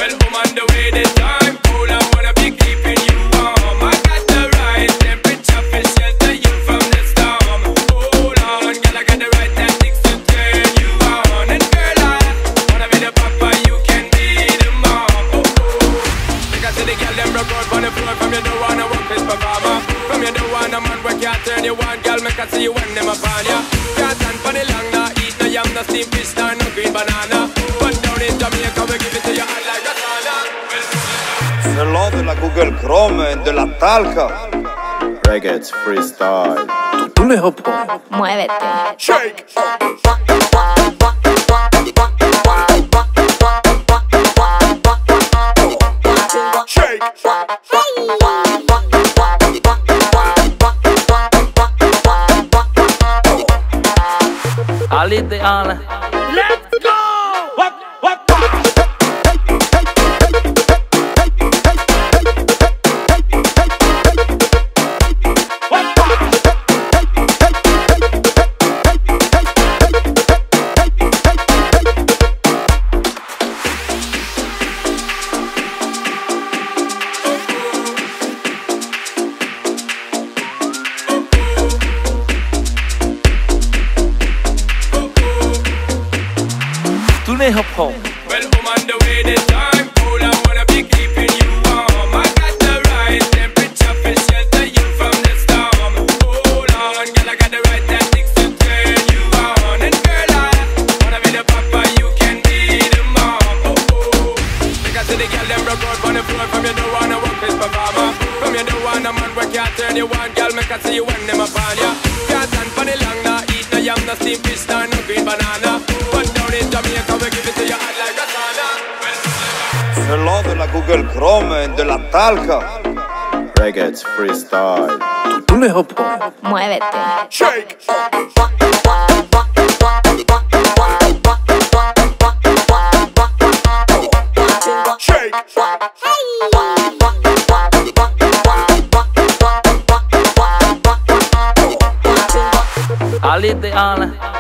Well, I'm on the way this time. Cool, I wanna be keeping you warm. I got the right temperature for shelter you from the storm. Hold on, girl, I got the right tactics to turn you on. And girl, I wanna be the papa, you can be the mom. Because the girl them broke out on the floor. From you don't wanna work this performer. From you don't wanna man where can't turn you on. Girl, make I see you when them upon ya. Can't stand for the long, nah. Eat no yam, no steamed fish, nor no green banana. But down in Jamaica, we give it to you hot like a sauna. C'est l'heure de la Google Chrome et de la talca. Raiguetss freestyle. Tous les repos. Muévete. Shake. Shake. Ali de Aalain. Let's go. What? Tous les repos. Well, I'm on the way this time. Cool, I wanna be keeping you warm. I got the right temperature for shelter you from the storm. Hold on, girl, I got the right tactics to turn you on. And girl, I wanna be the papa, you can be the mom. Because the girl them broke out on the floor. From you don't wanna work this performer. From you don't wanna man where can't turn you on. Girl, make I see you when them upon ya. Can't stand for the long, nah. Eat no yam, no steamed fish, nor no green banana. But down in Jamaica, we give it to you hot like a sauna. C'est l'heure de la Google Chrome et de la talca. Raiguetss freestyle. Tous les repos. Muévete. Shake. Shake. Ali de Aalain.